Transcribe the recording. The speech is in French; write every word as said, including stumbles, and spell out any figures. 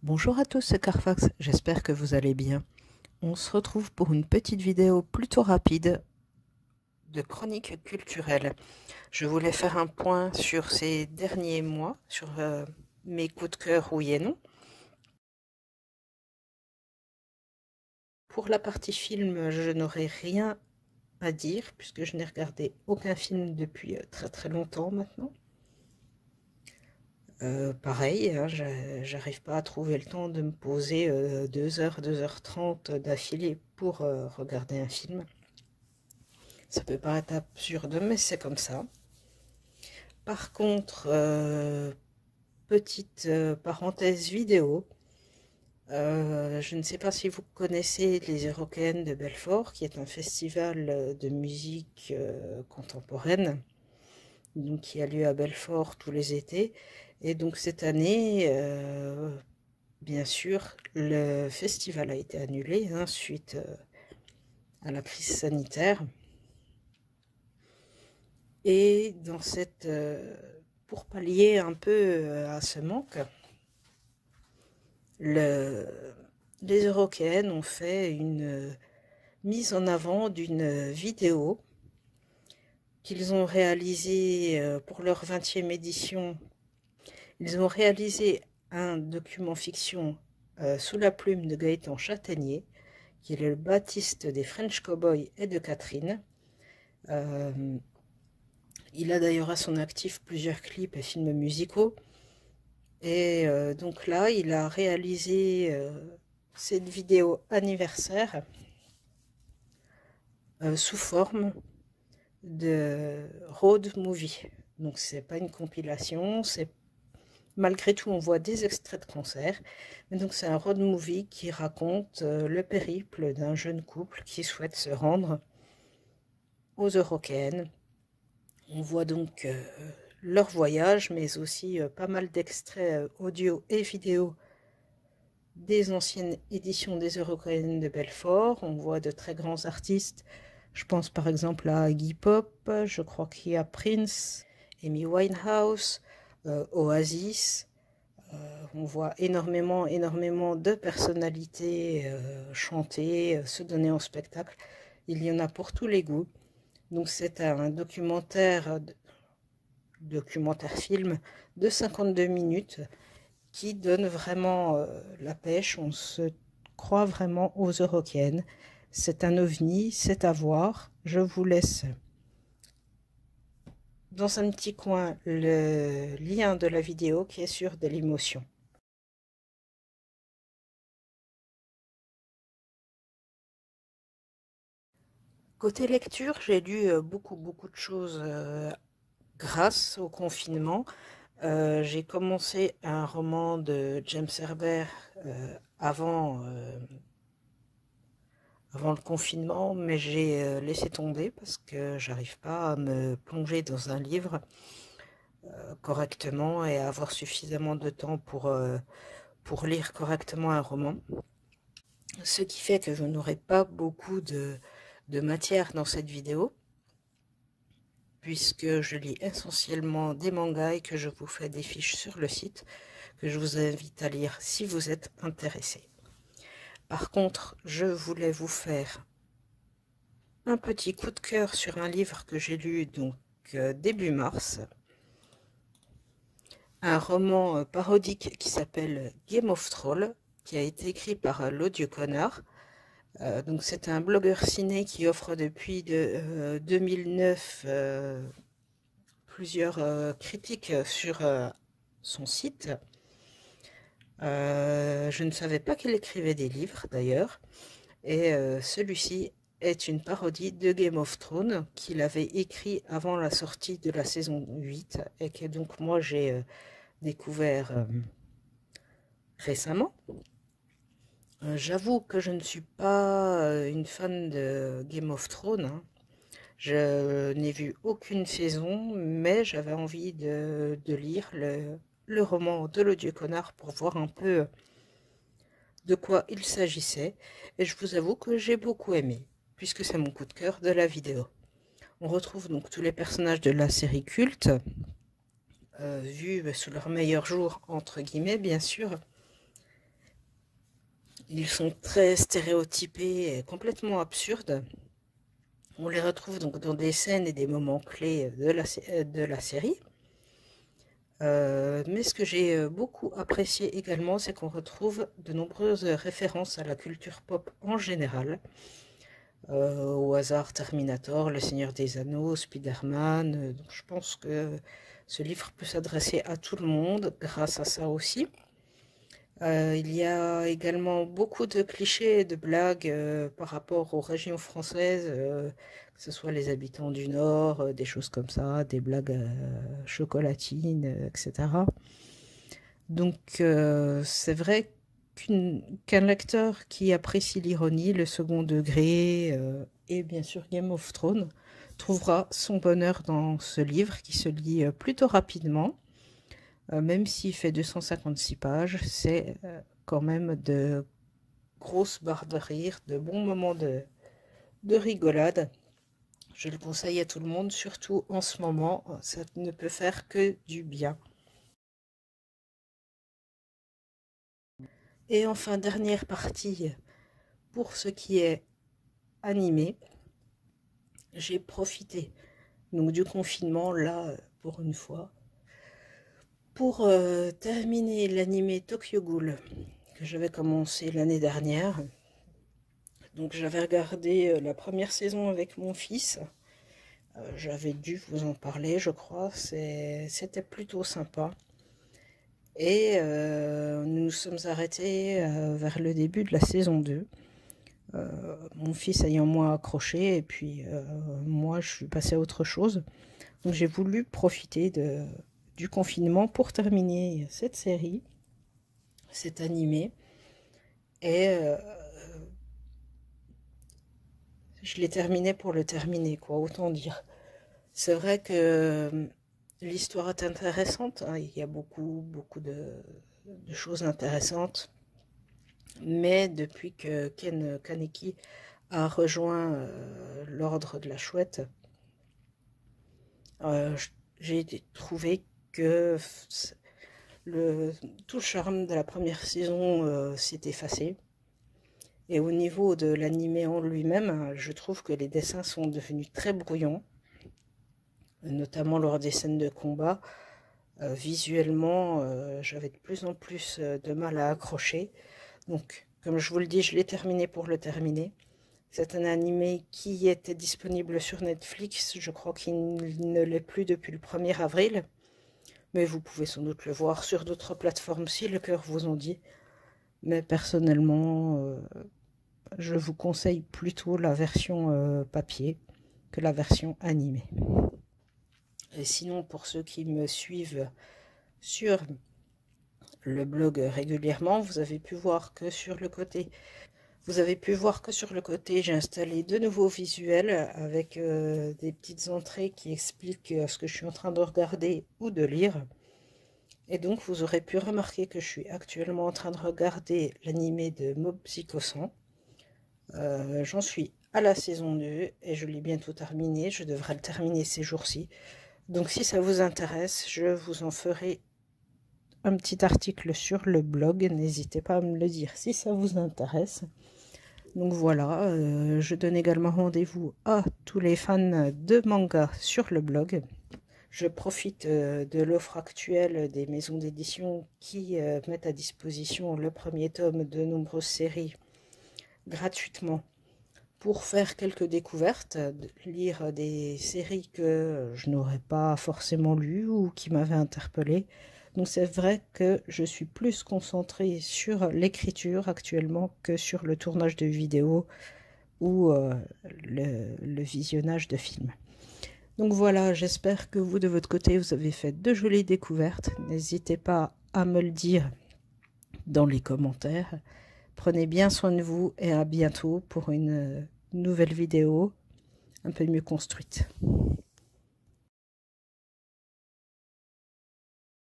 Bonjour à tous, c'est Carfax, j'espère que vous allez bien. On se retrouve pour une petite vidéo plutôt rapide de chronique culturelle. Je voulais faire un point sur ces derniers mois, sur euh, mes coups de cœur oui et non. Pour la partie film, je n'aurai rien à dire puisque je n'ai regardé aucun film depuis euh, très très longtemps maintenant. Euh, pareil, hein, j'arrive pas à trouver le temps de me poser euh, deux heures, deux heures trente d'affilée pour euh, regarder un film. Ça peut paraître absurde, mais c'est comme ça. Par contre, euh, petite euh, parenthèse vidéo, euh, je ne sais pas si vous connaissez les Eurockéennes de Belfort, qui est un festival de musique euh, contemporaine, donc qui a lieu à Belfort tous les étés. Et donc cette année, euh, bien sûr, le festival a été annulé hein, suite euh, à la crise sanitaire. Et dans cette, euh, pour pallier un peu euh, à ce manque, le, les Eurockéennes ont fait une euh, mise en avant d'une vidéo qu'ils ont réalisée euh, pour leur vingtième édition. Ils ont réalisé un document fiction euh, sous la plume de Gaëtan Châtaignier, qui est le Baptiste des French Cowboys et de Catherine. Euh, il a d'ailleurs à son actif plusieurs clips et films musicaux. Et euh, donc là, il a réalisé euh, cette vidéo anniversaire euh, sous forme de road movie. Donc c'est pas une compilation, c'est malgré tout on voit des extraits de concert, mais donc c'est un road movie qui raconte euh, le périple d'un jeune couple qui souhaite se rendre aux Eurockéennes. On voit donc euh, leur voyage, mais aussi euh, pas mal d'extraits euh, audio et vidéo des anciennes éditions des Eurockéennes de Belfort. On voit de très grands artistes. Je pense par exemple à Iggy Pop, je crois qu'il y a Prince, Amy Winehouse, euh, Oasis. Euh, on voit énormément, énormément de personnalités euh, chanter, euh, se donner en spectacle. Il y en a pour tous les goûts. Donc c'est un documentaire, documentaire film de cinquante-deux minutes qui donne vraiment euh, la pêche. On se croit vraiment aux Eurockéennes. C'est un ovni, c'est à voir. Je vous laisse dans un petit coin le lien de la vidéo qui est sur Dailymotion. Côté lecture, j'ai lu euh, beaucoup beaucoup de choses euh, grâce au confinement. Euh, j'ai commencé un roman de James Herbert euh, avant euh, avant le confinement, mais j'ai euh, laissé tomber parce que j'arrive pas à me plonger dans un livre euh, correctement et à avoir suffisamment de temps pour, euh, pour lire correctement un roman. Ce qui fait que je n'aurai pas beaucoup de, de matière dans cette vidéo, puisque je lis essentiellement des mangas et que je vous fais des fiches sur le site, que je vous invite à lire si vous êtes intéressé. Par contre, je voulais vous faire un petit coup de cœur sur un livre que j'ai lu donc euh, début mars, un roman euh, parodique qui s'appelle Game of Thrones, qui a été écrit par euh, l'Odieux Connard. Euh, donc c'est un blogueur ciné qui offre depuis de, euh, deux mille neuf euh, plusieurs euh, critiques sur euh, son site. Euh, je ne savais pas qu'il écrivait des livres d'ailleurs, et euh, celui-ci est une parodie de Game of Thrones qu'il avait écrit avant la sortie de la saison huit et que donc moi j'ai euh, découvert euh, récemment. Euh, J'avoue que je ne suis pas euh, une fan de Game of Thrones, hein. Je n'ai vu aucune saison, mais j'avais envie de, de lire le, le roman de l'Odieux Connard pour voir un peu de quoi il s'agissait. Et je vous avoue que j'ai beaucoup aimé, puisque c'est mon coup de cœur de la vidéo. On retrouve donc tous les personnages de la série culte, euh, vus sous leur meilleur jour, entre guillemets, bien sûr. Ils sont très stéréotypés et complètement absurdes. On les retrouve donc dans des scènes et des moments clés de la, de la série. Euh, mais ce que j'ai beaucoup apprécié également, c'est qu'on retrouve de nombreuses références à la culture pop en général. Euh, au hasard, Terminator, Le Seigneur des Anneaux, Spider-Man. Euh, donc je pense que ce livre peut s'adresser à tout le monde grâce à ça aussi. Euh, il y a également beaucoup de clichés et de blagues euh, par rapport aux régions françaises, euh, que ce soit les habitants du Nord, euh, des choses comme ça, des blagues euh, chocolatines, euh, et cetera. Donc euh, c'est vrai qu'une- qu'un lecteur qui apprécie l'ironie, le second degré euh, et bien sûr Game of Thrones trouvera son bonheur dans ce livre qui se lit euh, plutôt rapidement. Euh, même s'il fait deux cent cinquante-six pages, c'est euh, quand même de grosses barres de rire, de bons moments de, de rigolade. Je le conseille à tout le monde, surtout en ce moment, ça ne peut faire que du bien. Et enfin, dernière partie, pour ce qui est animé, j'ai profité donc du confinement, là, pour une fois, pour euh, terminer l'animé Tokyo Ghoul que j'avais commencé l'année dernière. Donc j'avais regardé euh, la première saison avec mon fils. Euh, j'avais dû vous en parler, je crois. C'était plutôt sympa. Et euh, nous nous sommes arrêtés euh, vers le début de la saison deux. Euh, mon fils ayant moins accroché, et puis euh, moi je suis passée à autre chose. Donc j'ai voulu profiter de, du confinement pour terminer cette série, cet animé. Et euh, je l'ai terminé pour le terminer, quoi, autant dire. C'est vrai que euh, l'histoire est intéressante, hein, il y a beaucoup, beaucoup de, de choses intéressantes. Mais depuis que Ken Kaneki a rejoint euh, l'Ordre de la Chouette, euh, j'ai trouvé que le, tout le charme de la première saison euh, s'est effacé. Et au niveau de l'animé en lui-même, je trouve que les dessins sont devenus très brouillons, notamment lors des scènes de combat. Euh, visuellement, euh, j'avais de plus en plus euh, de mal à accrocher. Donc, comme je vous le dis, je l'ai terminé pour le terminer. C'est un animé qui était disponible sur Netflix. Je crois qu'il ne l'est plus depuis le premier avril. Mais vous pouvez sans doute le voir sur d'autres plateformes si le cœur vous en dit. Mais personnellement, euh, je vous conseille plutôt la version euh, papier que la version animée. Et sinon, pour ceux qui me suivent sur le blog régulièrement, vous avez pu voir que sur le côté, vous avez pu voir que sur le côté, j'ai installé de nouveaux visuels avec euh, des petites entrées qui expliquent euh, ce que je suis en train de regarder ou de lire. Et donc, vous aurez pu remarquer que je suis actuellement en train de regarder l'animé de Mob Psycho cent. Euh, J'en suis à la saison deux et je l'ai bientôt terminé. Je devrais le terminer ces jours-ci. Donc, si ça vous intéresse, je vous en ferai un petit article sur le blog. N'hésitez pas à me le dire si ça vous intéresse. Donc voilà, euh, je donne également rendez-vous à tous les fans de manga sur le blog. Je profite euh, de l'offre actuelle des maisons d'édition qui euh, mettent à disposition le premier tome de nombreuses séries gratuitement pour faire quelques découvertes, lire des séries que je n'aurais pas forcément lues ou qui m'avaient interpellée. Donc c'est vrai que je suis plus concentrée sur l'écriture actuellement que sur le tournage de vidéos ou euh, le, le visionnage de films. Donc voilà, j'espère que vous de votre côté vous avez fait de jolies découvertes. N'hésitez pas à me le dire dans les commentaires. Prenez bien soin de vous et à bientôt pour une nouvelle vidéo un peu mieux construite.